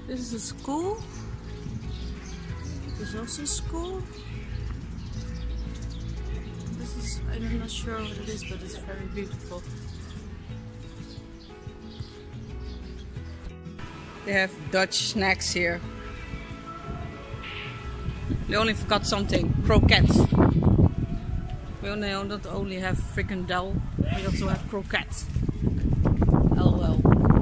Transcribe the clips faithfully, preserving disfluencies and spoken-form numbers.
This is a school. There's also a school. This is, I'm not sure what it is, but it's very beautiful. They have Dutch snacks here. They only forgot something. Croquettes. We only not only have frikandel, we also have croquettes. Lol.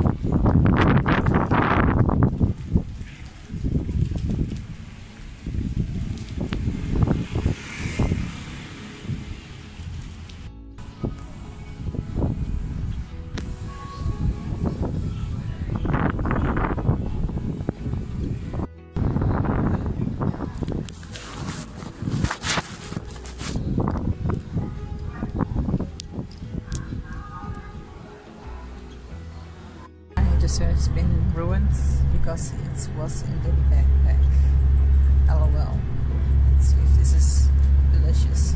This has been ruined because it was in the backpack. LOL. Let's see if this is delicious.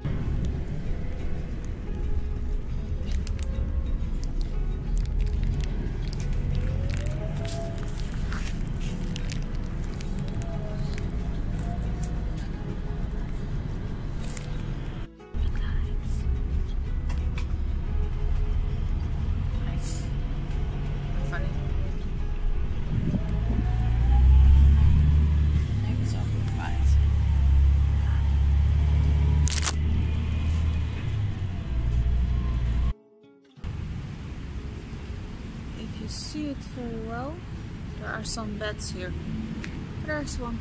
If you see it very well, there are some beds here. There's one.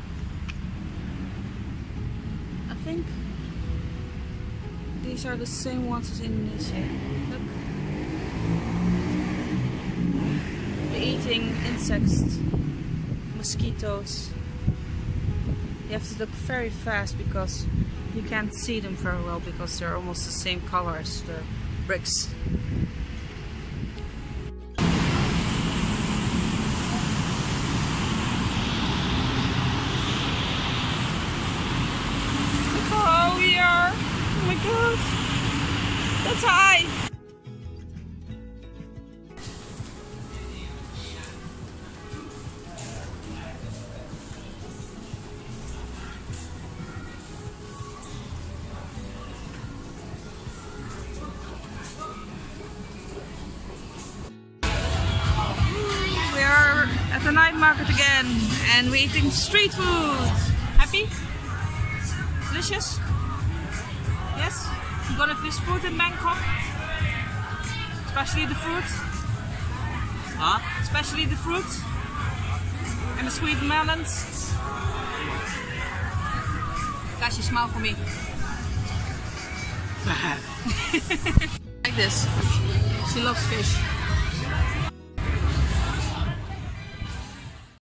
I think these are the same ones as in Indonesia. Look. They're eating insects, mosquitoes. You have to look very fast because you can't see them very well because they're almost the same color as the bricks. Oh, we are! Oh my god! That's high! We are at the night market again and we're eating street food. Happy? Delicious? Yes? You got a fish food in Bangkok? Especially the fruit? Huh? Especially the fruit? And the sweet melons? Guys, you smile for me. Like this. She loves fish.